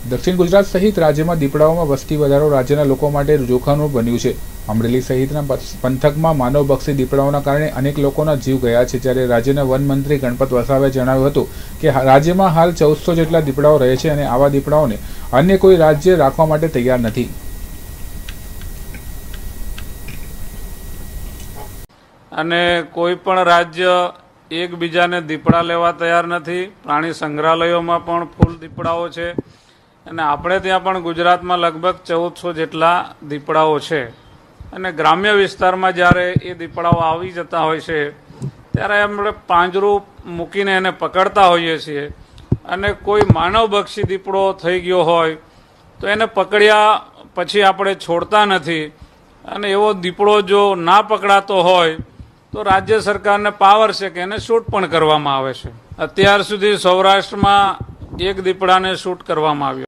दक्षिण गुजरात सहित राज्य में दीपड़ाओं में वस्ती वधारो राज्यना लोको माटे जोखमरूप बन्युं छे। अमरेली सहितना पंथकमां मानवभक्षी दीपड़ाओना कारणे अनेक लोकोना जीव गया छे। त्यारे राज्यना वन मंत्री गणपत वसावे जणाव्युं हतुं के राज्यमां हाल 1400 जेटला दीपड़ाओ रहे छे अने आवा दीपड़ाओने अन्य कोई राज्य राखवा माटे तैयार नथी। अने कोई पण राज्य एकबीजाने दीपड़ा लेवा तैयार नहीं। प्राणी संग्रहालयों में पण फूल दीपड़ाओ छे अने आपणे त्यां पण गुजरात में लगभग 1400 जेटला दीपड़ाओ छे। अने ग्राम्य विस्तार में ज्यारे ए दीपड़ाओ आवी जता होय छे त्यारे अमणे પાંજરું मूकीने एने पकड़ता होईए छीए अने कोई मानवभक्षी दीपड़ो थई गयो होय तो एने पकड़्या पछी आपणे छोड़ता नथी अने एवो दीपड़ो जो ना पकड़ातो होय तो राज्य सरकार ने पावर है कि एने शूट पण करवामां आवे छे। अत्यार सुधी सौराष्ट्र में एक दीपड़ा ने शूट करवामां आव्यो।